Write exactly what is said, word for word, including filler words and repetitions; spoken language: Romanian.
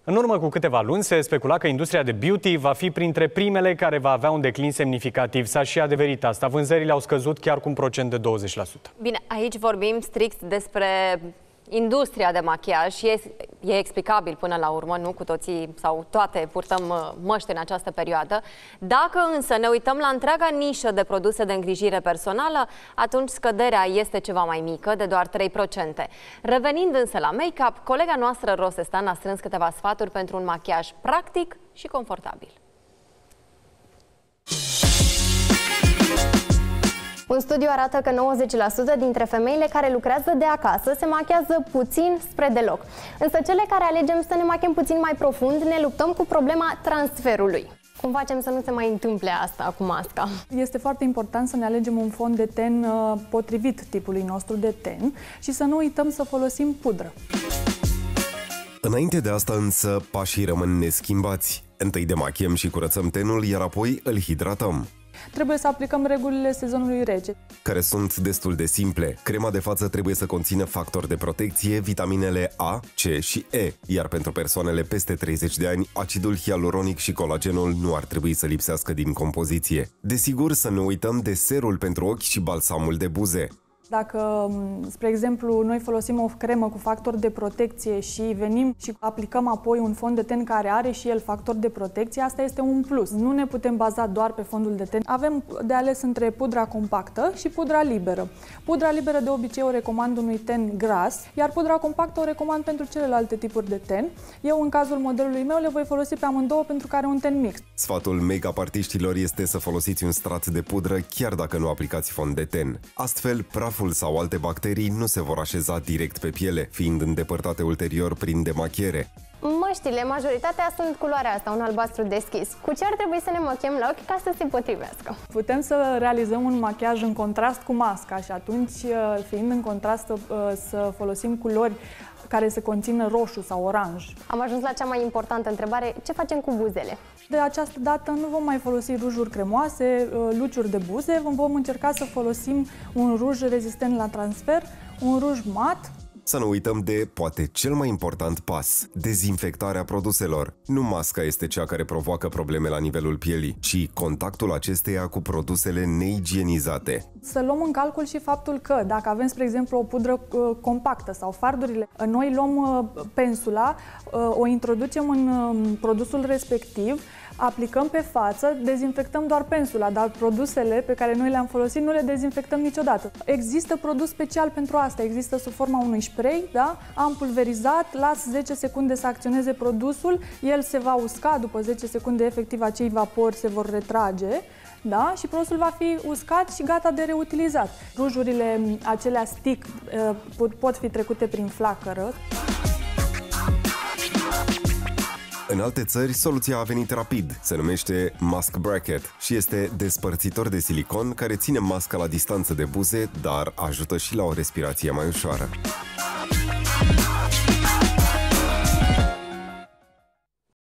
În urmă cu câteva luni se specula că industria de beauty va fi printre primele care va avea un declin semnificativ. S-a și adeverit asta. Vânzările au scăzut chiar cu un procent de douăzeci la sută. Bine, aici vorbim strict despre industria de machiaj și e, e explicabil până la urmă, nu cu toții sau toate purtăm măști în această perioadă. Dacă însă ne uităm la întreaga nișă de produse de îngrijire personală, atunci scăderea este ceva mai mică, de doar trei la sută. Revenind însă la make-up, colega noastră Rosestan a strâns câteva sfaturi pentru un machiaj practic și confortabil. Un studiu arată că nouăzeci la sută dintre femeile care lucrează de acasă se machează puțin spre deloc. Însă cele care alegem să ne machiem puțin mai profund ne luptăm cu problema transferului. Cum facem să nu se mai întâmple asta cu masca? Este foarte important să ne alegem un fond de ten potrivit tipului nostru de ten și să nu uităm să folosim pudră. Înainte de asta însă, pașii rămân neschimbați. Întâi demachiem și curățăm tenul, iar apoi îl hidratăm. Trebuie să aplicăm regulile sezonului rece, care sunt destul de simple. Crema de față trebuie să conțină factori de protecție, vitaminele A, C și E, iar pentru persoanele peste treizeci de ani, acidul hialuronic și colagenul nu ar trebui să lipsească din compoziție. Desigur, să nu uităm de serul pentru ochi și balsamul de buze. Dacă, spre exemplu, noi folosim o cremă cu factor de protecție și venim și aplicăm apoi un fond de ten care are și el factor de protecție, asta este un plus. Nu ne putem baza doar pe fondul de ten. Avem de ales între pudra compactă și pudra liberă. Pudra liberă de obicei o recomand unui ten gras, iar pudra compactă o recomand pentru celelalte tipuri de ten. Eu, în cazul modelului meu, le voi folosi pe amândouă pentru că are un ten mix. Sfatul make-up artiștilor este să folosiți un strat de pudră chiar dacă nu aplicați fond de ten. Astfel, praful sau alte bacterii nu se vor așeza direct pe piele, fiind îndepărtate ulterior prin demachiere. Măștile, majoritatea sunt culoarea asta, un albastru deschis. Cu ce ar trebui să ne machiem la ochi ca să se potrivească? Putem să realizăm un machiaj în contrast cu masca și atunci, fiind în contrast, să folosim culori care să conțină roșu sau oranj. Am ajuns la cea mai importantă întrebare, ce facem cu buzele? De această dată nu vom mai folosi rujuri cremoase, luciuri de buze, vom încerca să folosim un ruj rezistent la transfer, un ruj mat. Să nu uităm de, poate, cel mai important pas, dezinfectarea produselor. Nu masca este cea care provoacă probleme la nivelul pielii, ci contactul acesteia cu produsele neigienizate. Să luăm în calcul și faptul că dacă avem, spre exemplu, o pudră uh, compactă sau fardurile, noi luăm uh, pensula, uh, o introducem în uh, produsul respectiv, aplicăm pe față, dezinfectăm doar pensula, dar produsele pe care noi le-am folosit nu le dezinfectăm niciodată. Există produs special pentru asta, există sub forma unui spray, da? Am pulverizat, las zece secunde să acționeze produsul, el se va usca, după zece secunde efectiv acei vapori se vor retrage, da? Și produsul va fi uscat și gata de reutilizat. Rujurile acelea stick pot fi trecute prin flacără. În alte țări, soluția a venit rapid, se numește Mask Bracket și este despărțitor de silicon care ține masca la distanță de buze, dar ajută și la o respirație mai ușoară.